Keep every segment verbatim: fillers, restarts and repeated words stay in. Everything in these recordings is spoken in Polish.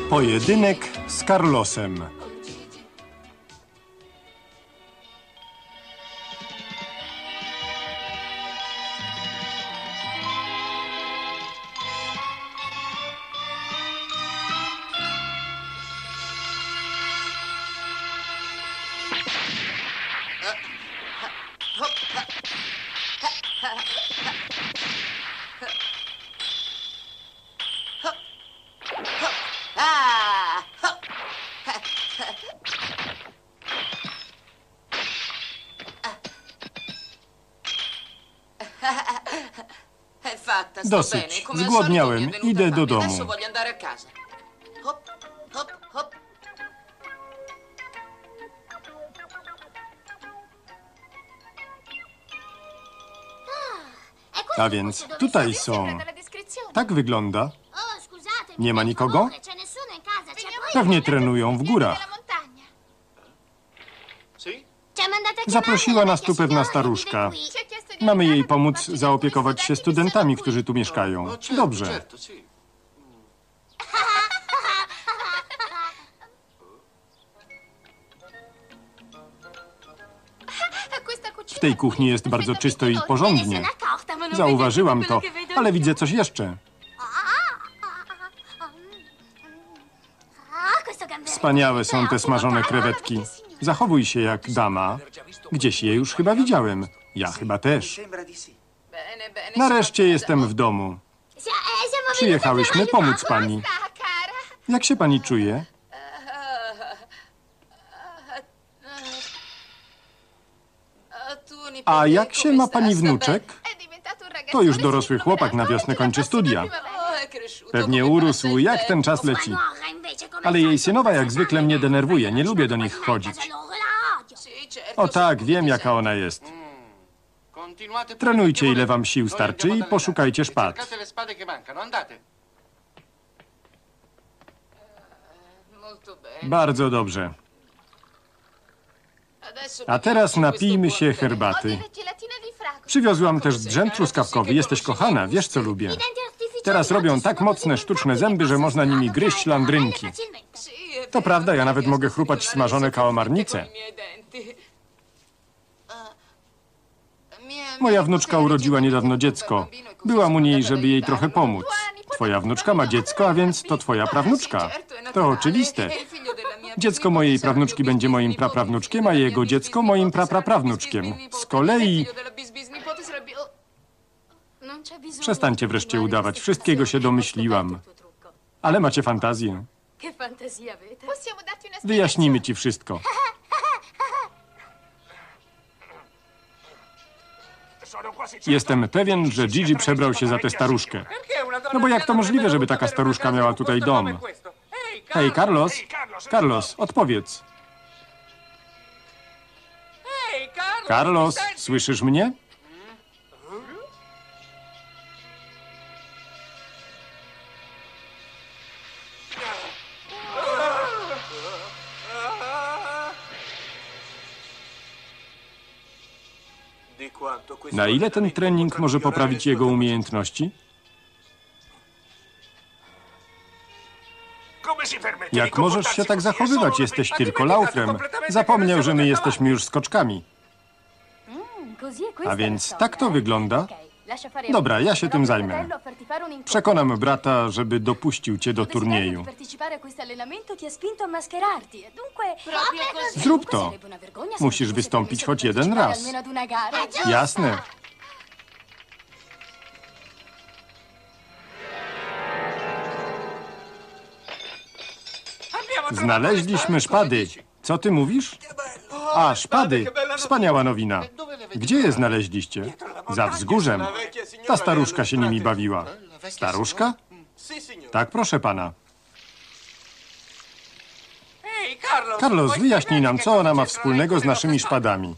Pojedynek z Carlosem. Dosyć. Zgłodniałem. Idę do domu. A więc tutaj są. Tak wygląda. Nie ma nikogo? Pewnie trenują w górach. Zaprosiła nas tu pewna staruszka. Mamy jej pomóc zaopiekować się studentami, którzy tu mieszkają. Dobrze. W tej kuchni jest bardzo czysto i porządnie. Zauważyłam to, ale widzę coś jeszcze. Wspaniałe są te smażone krewetki. Zachowuj się jak dama. Gdzieś je już chyba widziałem. Ja chyba też. Nareszcie jestem w domu. Przyjechałyśmy pomóc pani. Jak się pani czuje? A jak się ma pani wnuczek? To już dorosły chłopak, na wiosnę kończy studia. Pewnie urósł, jak ten czas leci. Ale jej synowa jak zwykle mnie denerwuje. Nie lubię do nich chodzić. O tak, wiem jaka ona jest. Trenujcie ile wam sił starczy i poszukajcie szpad. Bardzo dobrze. A teraz napijmy się herbaty. Przywiozłam też drzem truskawkowy. Jesteś kochana, wiesz co lubię. Teraz robią tak mocne sztuczne zęby, że można nimi gryźć landrynki. To prawda, ja nawet mogę chrupać smażone kałamarnice. Moja wnuczka urodziła niedawno dziecko. Byłam u niej, żeby jej trochę pomóc. Twoja wnuczka ma dziecko, a więc to twoja prawnuczka. To oczywiste. Dziecko mojej prawnuczki będzie moim praprawnuczkiem, a jego dziecko moim prapraprawnuczkiem. Z kolei... Przestańcie wreszcie udawać. Wszystkiego się domyśliłam. Ale macie fantazję. Wyjaśnimy ci wszystko. Jestem pewien, że Gigi przebrał się za tę staruszkę. No bo jak to możliwe, żeby taka staruszka miała tutaj dom? Hej, Carlos! Carlos, odpowiedz. Carlos, słyszysz mnie? Na ile ten trening może poprawić jego umiejętności? Jak możesz się tak zachowywać? Jesteś tylko laufrem. Zapomniał, że my jesteśmy już skoczkami. A więc tak to wygląda? Dobra, ja się tym zajmę. Przekonam brata, żeby dopuścił cię do turnieju. Zrób to. Musisz wystąpić choć jeden raz. Jasne. Znaleźliśmy szpady. Co ty mówisz? A, szpady. Wspaniała nowina. Gdzie je znaleźliście? Za wzgórzem. Ta staruszka się nimi bawiła. Staruszka? Tak, proszę pana. Carlos, wyjaśnij nam, co ona ma wspólnego z naszymi szpadami.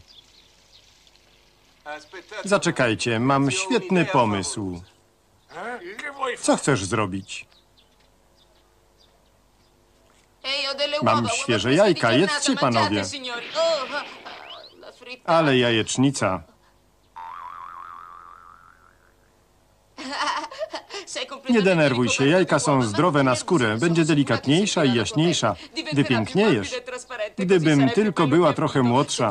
Zaczekajcie, mam świetny pomysł. Co chcesz zrobić? Mam świeże jajka, jedzcie panowie. Ale jajecznica. Nie denerwuj się, jajka są zdrowe na skórę. Będzie delikatniejsza i jaśniejsza. Wypiękniejesz. Gdybym tylko była trochę młodsza.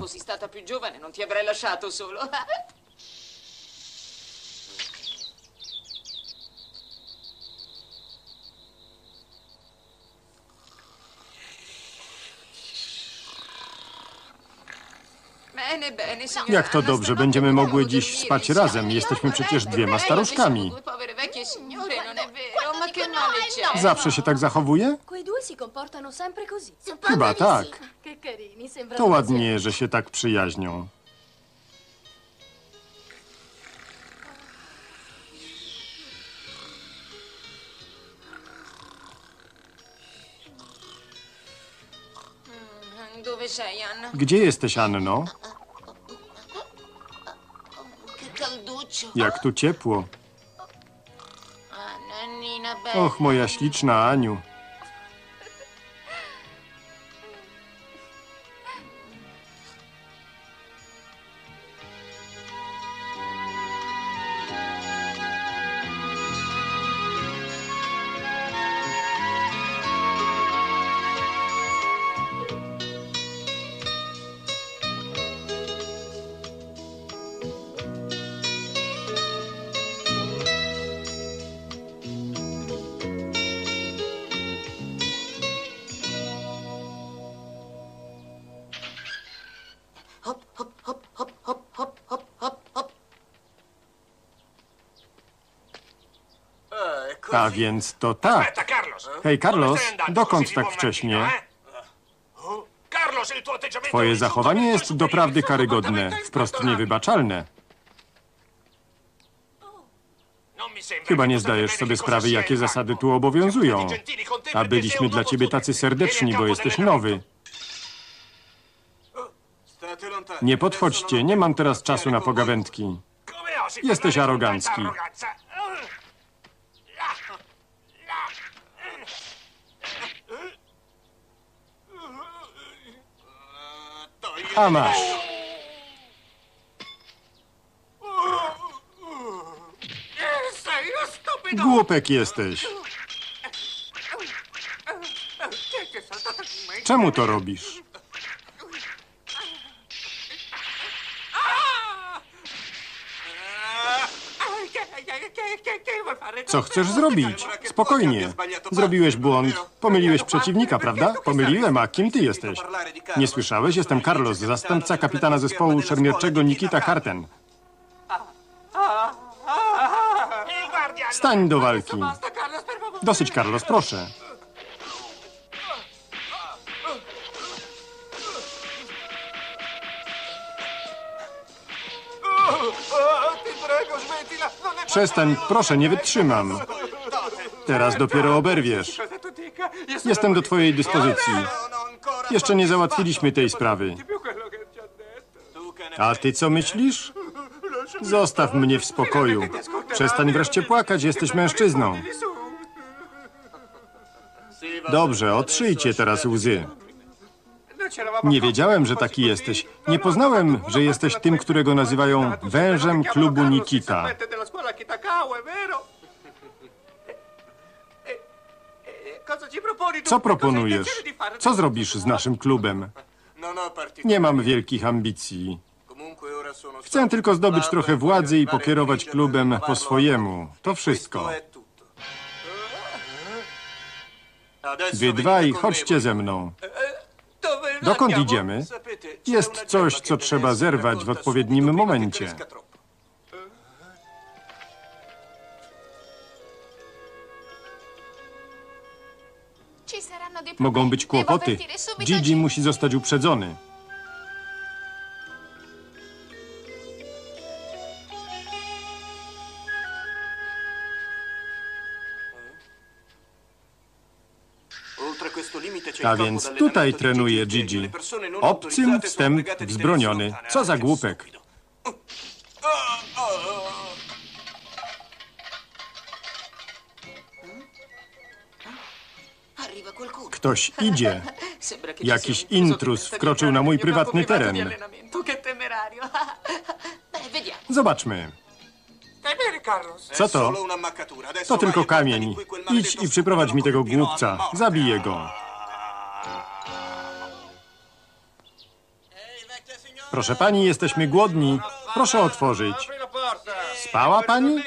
Jak to dobrze, będziemy mogły dziś spać razem. Jesteśmy przecież dwiema staruszkami. Zawsze się tak zachowuje? Chyba tak. To ładnie, że się tak przyjaźnią. Gdzie jesteś, Anno? Jak tu ciepło. Och, moja śliczna Aniu. A więc to tak. Hej, Carlos, dokąd tak wcześnie? Twoje zachowanie jest doprawdy karygodne, wprost niewybaczalne. Chyba nie zdajesz sobie sprawy, jakie zasady tu obowiązują. A byliśmy dla ciebie tacy serdeczni, bo jesteś nowy. Nie podchodźcie, nie mam teraz czasu na pogawędki. Jesteś arogancki. A masz. Głupek jesteś. Czemu to robisz? Co chcesz zrobić? Spokojnie. Zrobiłeś błąd. Pomyliłeś przeciwnika, prawda? Pomyliłem, a kim ty jesteś? Nie słyszałeś? Jestem Carlos, zastępca kapitana zespołu szermierczego Nikita Harten. Stań do walki. Dosyć, Carlos, proszę. Przestań, proszę, nie wytrzymam. Teraz dopiero oberwiesz. Jestem do twojej dyspozycji. Jeszcze nie załatwiliśmy tej sprawy. A ty co myślisz? Zostaw mnie w spokoju. Przestań wreszcie płakać, jesteś mężczyzną. Dobrze, otrzyjcie teraz łzy. Nie wiedziałem, że taki jesteś. Nie poznałem, że jesteś tym, którego nazywają wężem klubu Nikita. Co proponujesz? Co zrobisz z naszym klubem? Nie mam wielkich ambicji. Chcę tylko zdobyć trochę władzy i pokierować klubem po swojemu. To wszystko. Wy dwaj, chodźcie ze mną. Dokąd idziemy? Jest coś, co trzeba zerwać w odpowiednim momencie. Mogą być kłopoty. Gigi musi zostać uprzedzony. A więc tutaj trenuje Gigi. Obcym wstęp wzbroniony. Co za głupek. Ktoś idzie. Jakiś intruz wkroczył na mój prywatny teren. Zobaczmy. Co to? To tylko kamień. Idź i przyprowadź mi tego głupca. Zabiję go. Proszę pani, jesteśmy głodni. Proszę otworzyć. Spała pani?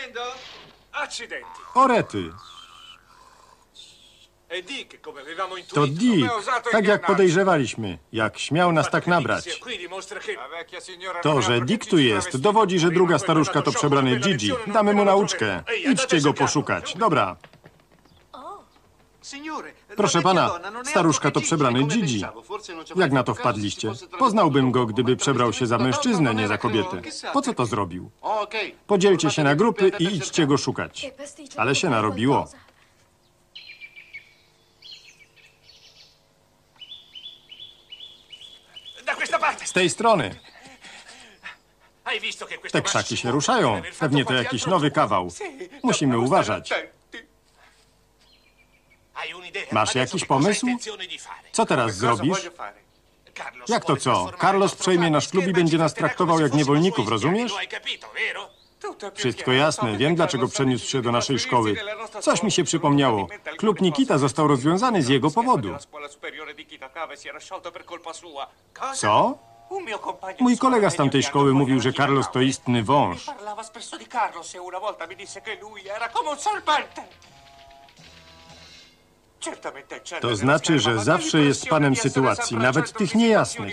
O rety. To Dick, tak jak podejrzewaliśmy. Jak śmiał nas tak nabrać. To, że Dick tu jest, dowodzi, że druga staruszka to przebrany Gigi. Damy mu nauczkę. Idźcie go poszukać. Dobra. Proszę pana, staruszka to przebrany Gigi. Jak na to wpadliście? Poznałbym go, gdyby przebrał się za mężczyznę, nie za kobietę. Po co to zrobił? Podzielcie się na grupy i idźcie go szukać. Ale się narobiło. Z tej strony. Te krzaki się ruszają. Pewnie to jakiś nowy kawał. Musimy uważać. Masz jakiś pomysł? Co teraz zrobisz? Jak to co? Carlos przejmie nasz klub i będzie nas traktował jak niewolników, rozumiesz? Wszystko jasne. Wiem, dlaczego przeniósł się do naszej szkoły. Coś mi się przypomniało. Klub Nikita został rozwiązany z jego powodu. Co? Mój kolega z tamtej szkoły mówił, że Carlos to istny wąż. To znaczy, że zawsze jest panem sytuacji, nawet tych niejasnych.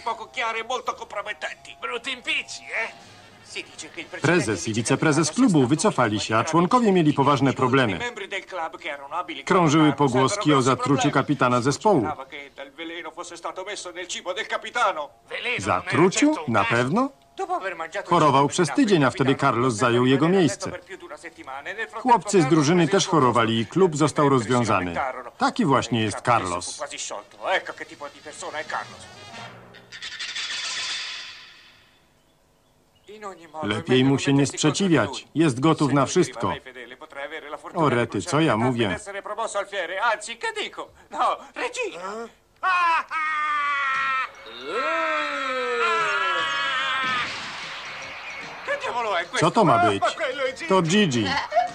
Prezes i wiceprezes klubu wycofali się, a członkowie mieli poważne problemy. Krążyły pogłoski o zatruciu kapitana zespołu. Zatruciu? Na pewno? Chorował przez tydzień, a wtedy Carlos zajął jego miejsce. Chłopcy z drużyny też chorowali i klub został rozwiązany. Taki właśnie jest Carlos. Lepiej mu się nie sprzeciwiać. Jest gotów na wszystko. O rety, co ja mówię? Co to ma być? To Gigi.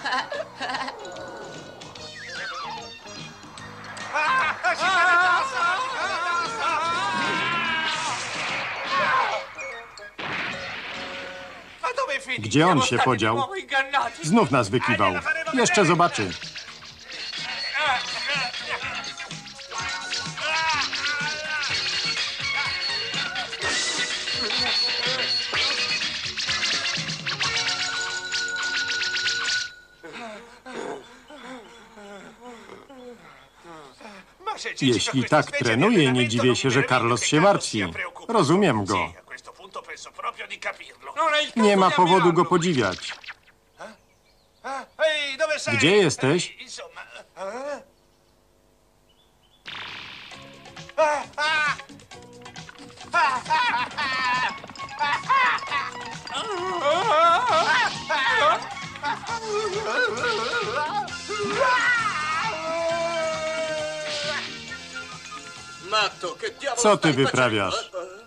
Gdzie on się podział? Znów nas wykiwał. Jeszcze zobaczy. Jeśli tak trenuje, nie dziwię się, że Carlos się martwi. Rozumiem go. Nie ma powodu go podziwiać. Gdzie jesteś? Co ty wyprawiasz?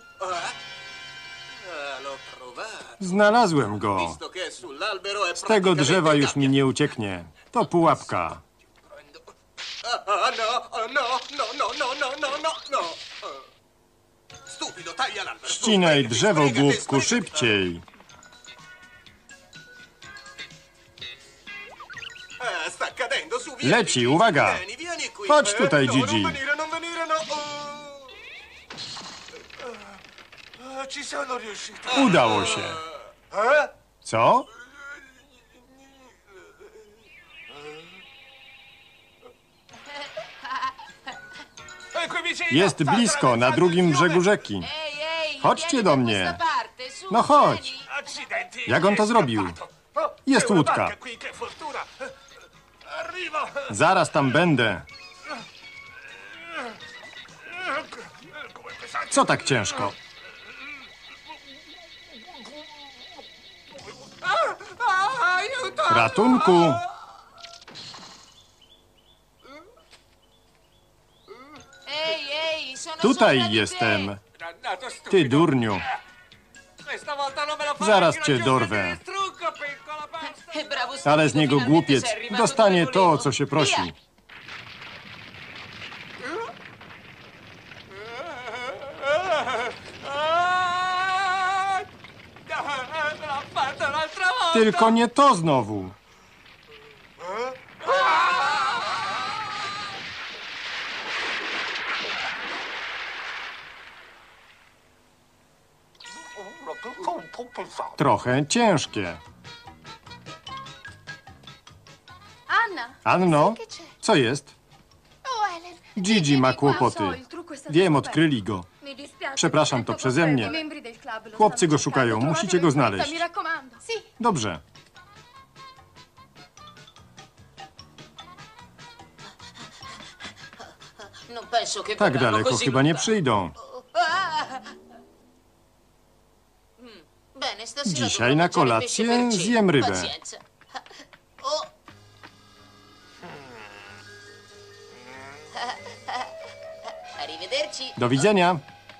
Znalazłem go. Z tego drzewa już mi nie ucieknie. To pułapka. Ścinaj drzewo, głupku, szybciej. Leci, uwaga. Chodź tutaj, Gigi. Udało się. Co? Jest blisko, na drugim brzegu rzeki. Chodźcie do mnie. No chodź. Jak on to zrobił? Jest łódka. Zaraz tam będę. Co tak ciężko? Ratunku! Tutaj jestem. Ty durniu. Zaraz cię dorwę. Ale z niego głupiec dostanie to, o co się prosi. Tylko nie to znowu. Trochę ciężkie. Anno, co jest? Gigi ma kłopoty. Wiem, odkryli go. Przepraszam, to przeze mnie. Chłopcy go szukają, musicie go znaleźć. Dobrze. Tak daleko chyba nie przyjdą. Dzisiaj na kolację zjem rybę. Do widzenia.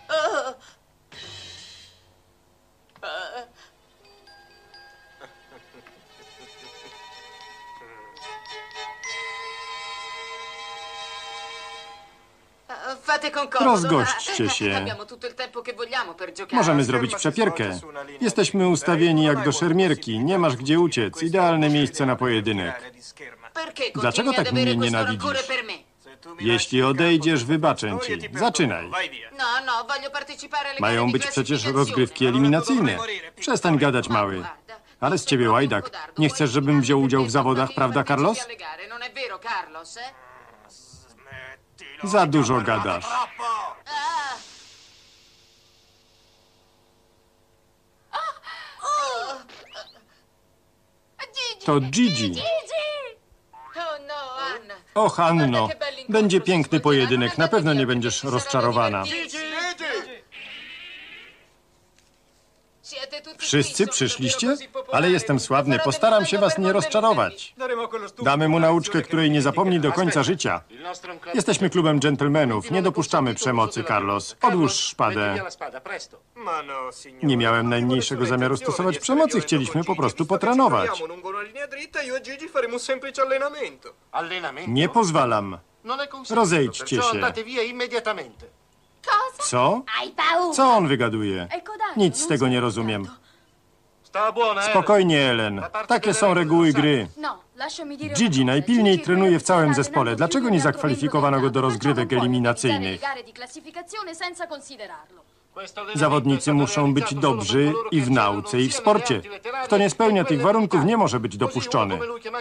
Rozgośćcie się. Możemy zrobić przepierkę. Jesteśmy ustawieni jak do szermierki. Nie masz gdzie uciec. Idealne miejsce na pojedynek. Dlaczego tak mnie nienawidzisz? Jeśli odejdziesz, wybaczę ci. Zaczynaj. Mają być przecież rozgrywki eliminacyjne. Przestań gadać, mały. Ale z ciebie łajdak. Nie chcesz, żebym wziął udział w zawodach, prawda, Carlos? Za dużo gadasz. To Gigi. Och, Anno, będzie piękny pojedynek. Na pewno nie będziesz rozczarowana. Wszyscy przyszliście? Ale jestem sławny, postaram się was nie rozczarować. Damy mu nauczkę, której nie zapomni do końca życia. Jesteśmy klubem dżentelmenów, nie dopuszczamy przemocy, Carlos. Odłóż szpadę. Nie miałem najmniejszego zamiaru stosować przemocy, chcieliśmy po prostu potrenować. Nie pozwalam. Rozejdźcie się. Co? Co on wygaduje? Nic z tego nie rozumiem. Spokojnie, Ellen. Takie są reguły gry. Gigi najpilniej trenuje w całym zespole. Dlaczego nie zakwalifikowano go do rozgrywek eliminacyjnych? Zawodnicy muszą być dobrzy i w nauce, i w sporcie. Kto nie spełnia tych warunków, nie może być dopuszczony.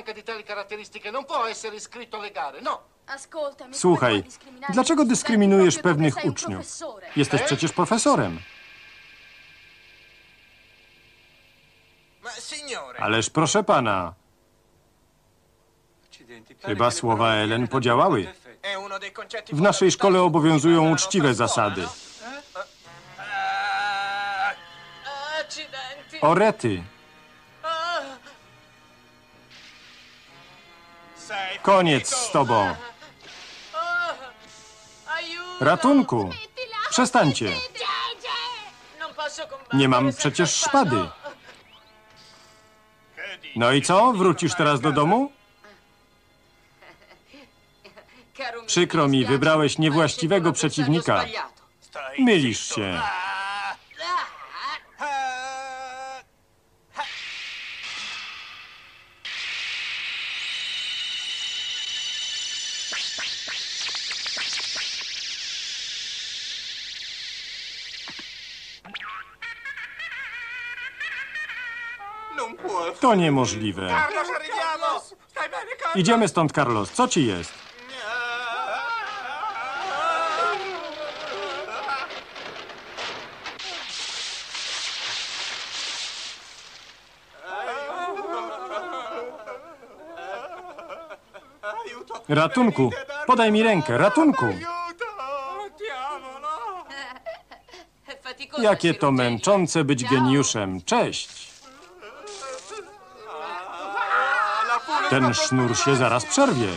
Słuchaj, dlaczego dyskryminujesz pewnych uczniów? Jesteś przecież profesorem. Ależ proszę pana. Chyba słowa Ellen podziałały. W naszej szkole obowiązują uczciwe zasady. O rety. Koniec z tobą. Ratunku. Przestańcie. Nie mam przecież szpady. No i co? Wrócisz teraz do domu? Przykro mi, wybrałeś niewłaściwego przeciwnika. Mylisz się. To niemożliwe. Idziemy stąd, Carlos. Co ci jest? Ratunku! Podaj mi rękę, ratunku! Jakie to męczące być geniuszem. Cześć! Ten sznur się zaraz przerwie.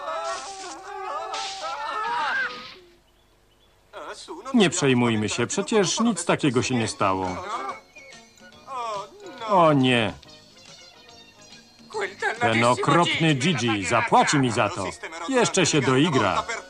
Nie przejmujmy się, przecież nic takiego się nie stało. O nie. Ten okropny Gigi zapłaci mi za to. Jeszcze się doigra.